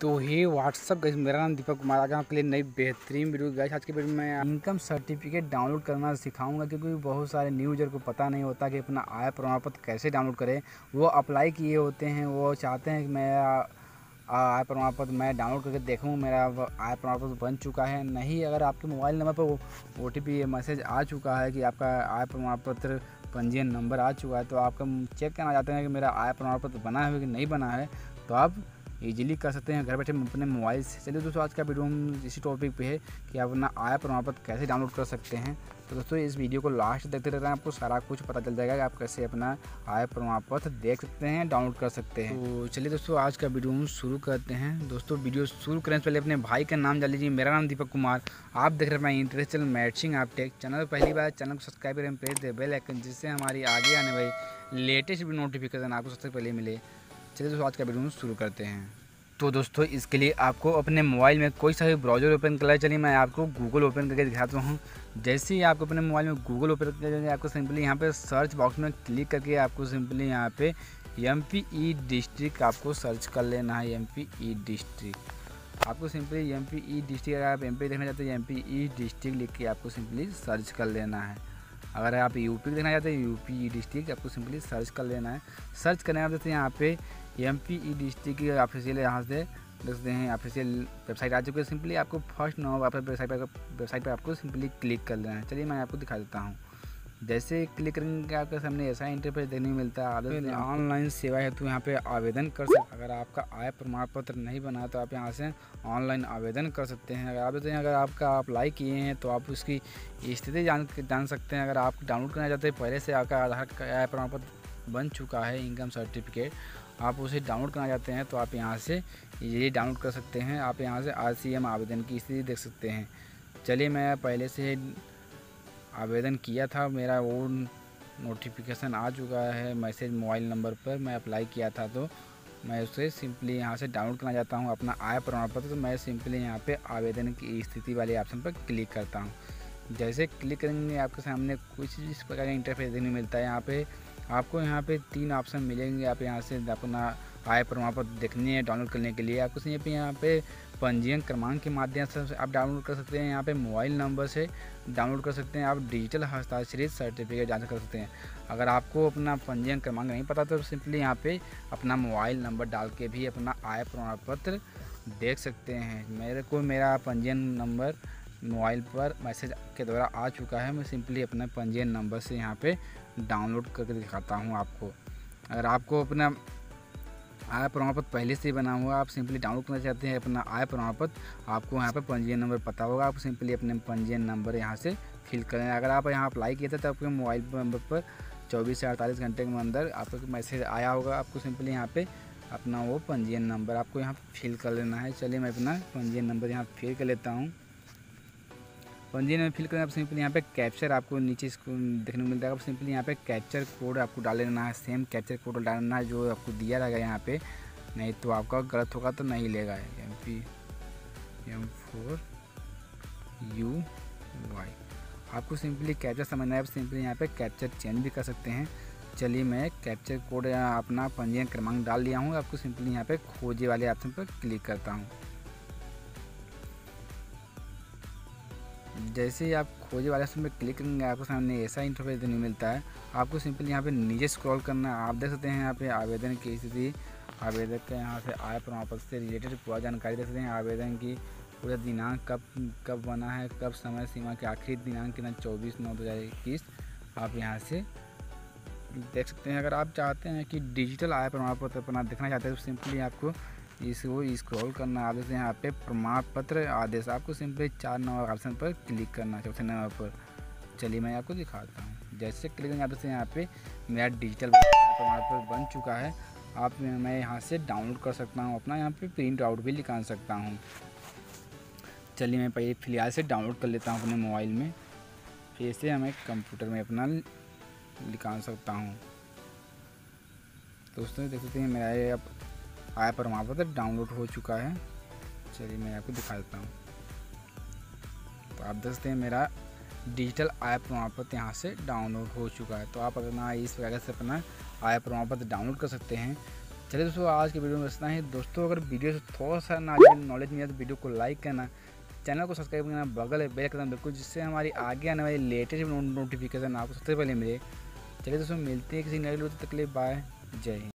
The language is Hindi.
तो ही व्हाट्सअप गाइस, मेरा नाम दीपक कुमार। आगे आपके लिए नई बेहतरीन वीडियो गाइस। आज के वीडियो में मैं इनकम सर्टिफिकेट डाउनलोड करना सिखाऊंगा, क्योंकि बहुत सारे न्यू यूजर को पता नहीं होता कि अपना आय प्रमाण पत्र कैसे डाउनलोड करें। वो अप्लाई किए होते हैं, वो चाहते हैं कि मेरा आय प्रमाण पत्र मैं डाउनलोड करके देखूँ मेरा आय प्रमाण पत्र बन चुका है नहीं। अगर आपके मोबाइल नंबर पर OTP मैसेज आ चुका है कि आपका आय प्रमाण पत्र पंजीयन नंबर आ चुका है, तो आपका चेक करना चाहते हैं कि मेरा आय प्रमाण पत्र बना है कि नहीं बना है, तो आप इजीली कर सकते हैं घर बैठे अपने मोबाइल से। चलिए दोस्तों, आज का वीडियो हम इसी टॉपिक पे है कि आप अपना आय प्रमाण पत्र कैसे डाउनलोड कर सकते हैं। तो दोस्तों, इस वीडियो को लास्ट देखते रहना, आपको सारा कुछ पता चल जाएगा कि आप कैसे अपना आय प्रमाण पत्र देख सकते हैं, डाउनलोड कर सकते हैं। तो चलिए दोस्तों, आज का वीडियो हम शुरू करते हैं। दोस्तों, वीडियो शुरू करने से पहले अपने भाई का नाम जान लीजिए। मेरा नाम दीपक कुमार, आप देख रहे हैं interest channel matching Aptech. Channel पर पहली बार चैनल को सब्सक्राइब करें, प्रेस दे बेल आइकन, जिससे हमारी आगे आने वाली लेटेस्ट नोटिफिकेशन आपको सबसे पहले मिले। चलिए दोस्तों, आज का वीडियो हम शुरू करते हैं। तो दोस्तों, इसके लिए आपको अपने मोबाइल में कोई सा भी ब्राउज़र ओपन कर। चलिए मैं आपको गूगल ओपन करके दिखाता हूँ। जैसे ही आपको अपने मोबाइल में गूगल ओपन करके आपको सिंपली यहाँ पे सर्च बॉक्स में क्लिक करके आपको सिंपली यहाँ पे MPE डिस्ट्रिक्ट आपको सर्च कर लेना है। MPE डिस्ट्रिक्ट आपको सिंपली MPE डिस्ट्रिक्ट, अगर आप MP देखना चाहते हैं MPE डिस्ट्रिक्ट लिख के आपको सिंपली सर्च कर लेना है। अगर आप UP देखना चाहते हैं UP डिस्ट्रिक्ट आपको सिंपली सर्च कर लेना है। सर्च करने के बाद जैसे यहाँ पे MPE डिस्ट्रिक्ट की ऑफिशियल यहाँ से देख सकते हैं ऑफिशियल वेबसाइट आ चुकी है। सिंपली आपको फर्स्ट नंबर आपके वेबसाइट पर आपको सिंपली क्लिक कर लेना है। चलिए मैं आपको दिखा देता हूँ। जैसे क्लिक करेंगे आपके सामने ऐसा इंटरफेस देखने को मिलता है। ऑनलाइन सेवा है तो यहाँ पे आवेदन कर सकते। अगर आपका आय प्रमाण पत्र नहीं बना तो आप यहाँ से ऑनलाइन आवेदन कर सकते हैं। अगर आपका अप्लाई किए हैं तो आप उसकी स्थिति जान सकते हैं। अगर आप डाउनलोड करना चाहते हैं, पहले से आपका आधार आय प्रमाण पत्र बन चुका है, इनकम सर्टिफिकेट, आप उसे डाउनलोड करना चाहते हैं तो आप यहाँ से ये डाउनलोड कर सकते हैं। आप यहाँ से RCM आवेदन की स्थिति देख सकते हैं। चलिए मैं पहले से आवेदन किया था, मेरा वो नोटिफिकेशन आ चुका है मैसेज मोबाइल नंबर पर, मैं अप्लाई किया था, तो मैं उसे सिंपली यहाँ से डाउनलोड करना चाहता हूँ अपना आय प्रमाण पत्र। तो मैं सिंपली यहाँ पे आवेदन की स्थिति वाले ऑप्शन पर क्लिक करता हूँ। जैसे क्लिक करेंगे आपके सामने कुछ इस प्रकार का इंटरफेस देखने मिलता है। यहाँ पे आपको यहाँ पे 3 ऑप्शन मिलेंगे। आप यहाँ से अपना आय प्रमाण पत्र देखने है डाउनलोड करने के लिए आपको यहाँ पे पंजीयन क्रमांक के माध्यम से आप डाउनलोड कर सकते हैं। यहाँ पे मोबाइल नंबर से डाउनलोड कर सकते हैं। आप डिजिटल हस्ताक्षरित सर्टिफिकेट जान कर सकते हैं। अगर आपको अपना पंजीयन क्रमांक नहीं पता तो सिंपली यहाँ पे अपना मोबाइल नंबर डाल के भी अपना आय प्रमाण पत्र देख सकते हैं। मेरा पंजीयन नंबर मोबाइल पर मैसेज के द्वारा आ चुका है। मैं सिंपली अपना पंजीयन नंबर से यहाँ पे डाउनलोड करके दिखाता हूँ आपको। अगर आपको अपना आय प्रमाण पत्र पहले से ही बना हुआ, आप सिंपली डाउनलोड करना चाहते हैं अपना आय प्रमाण पत्र, आपको यहाँ पे पंजीयन नंबर पता होगा, आप सिंपली अपने पंजीयन नंबर यहाँ से फिल करें। अगर आप यहाँ अप्लाई किए थे तो आपके मोबाइल नंबर पर 24 से 48 घंटे के अंदर आपको मैसेज आया होगा। आपको सिंपली यहाँ पे अपना वो पंजीयन नंबर आपको यहाँ फिल कर लेना है। चलिए मैं अपना पंजीयन नंबर यहाँ फिल कर लेता हूँ। पंजीयन में फिल करें आप सिंपली यहाँ पे कैप्चर आपको नीचे इसको देखने को मिलता है। आप सिंपली यहाँ पे कैप्चर कोड आपको डाल लेना है। सेम कैप्चर कोड डालना है जो आपको दिया रहेगा यहाँ पे, नहीं तो आपका गलत होगा तो नहीं लेगा। MP4UY आपको सिंपली कैप्चर समझना है। आप सिंपली यहाँ पे कैप्चर चेंज भी कर सकते हैं। चलिए मैं कैप्चर कोड अपना पंजीयन क्रमांक डाल लिया हूँ। आपको सिंपली यहाँ पे खोजे वाले ऑप्शन पर क्लिक करता हूँ। जैसे ही आप खोजे वाले ऑप्शन में क्लिक करेंगे आपको सामने ऐसा इंटरफेस देखने मिलता है। आपको सिंपली यहाँ पे नीचे स्क्रॉल करना है। आप देख सकते हैं यहाँ पे आवेदन की स्थिति, आवेदक का यहाँ से आय प्रमाण पत्र से रिलेटेड पूरा जानकारी देख सकते हैं। आवेदन की पूरा दिनांक कब बना है, कब समय सीमा के आखिरी दिनांक कितना 24/9/2021 आप यहाँ से देख सकते हैं। अगर आप चाहते हैं कि डिजिटल आय प्रमाण पत्र अपना देखना चाहते हैं तो सिंपली आपको इसको स्क्रॉल करना। आप देखते हैं यहाँ पे प्रमाण पत्र आदेश, आपको सिंपली 4 नंबर ऑप्शन पर क्लिक करना, चौथे नंबर पर। चलिए मैं आपको दिखाता हूँ। जैसे क्लिक करेंगे आप देखते हैं यहाँ पे मेरा डिजिटल प्रमाण पत्र बन चुका है। मैं यहाँ से डाउनलोड कर सकता हूँ, अपना यहाँ पे प्रिंट आउट भी निकाल सकता हूँ। चलिए मैं पहले फिलहाल से डाउनलोड कर लेता हूँ अपने मोबाइल में, फिर से हमें कंप्यूटर में अपना निकाल सकता हूँ। दोस्तों देख सकते हैं मेरा ये अब आय प्रमाण पत्र डाउनलोड हो चुका है। चलिए मैं आपको दिखा देता हूँ। तो आप देख सकते हैं मेरा डिजिटल आय प्रमाण पत्र यहाँ से डाउनलोड हो चुका है। तो आप अपना इस प्रकार से अपना आय प्रमाण पत्र डाउनलोड कर सकते हैं। चलिए दोस्तों, आज के वीडियो में इतना ही। दोस्तों अगर वीडियो से थोड़ा सा नॉलेज मिला तो वीडियो को लाइक करना, चैनल को सब्सक्राइब करना, बगल है बेल करना बिल्कुल, जिससे हमारी आगे आने वाली लेटेस्ट नोटिफिकेशन आपको सबसे पहले मिले। चलिए दोस्तों, मिलते हैं किसी नए वीडियो, तब तक के लिए बाय, जय हिंद।